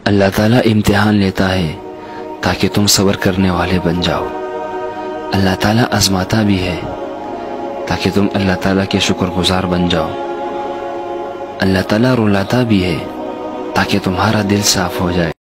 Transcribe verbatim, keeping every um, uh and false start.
अल्लाह ताला इम्तिहान लेता है ताकि तुम सब्र करने वाले बन जाओ। अल्लाह ताला आजमाता भी है ताकि तुम अल्लाह ताला के शुक्रगुजार बन जाओ। अल्लाह ताला रुलाता भी है ताकि तुम्हारा दिल साफ हो जाए।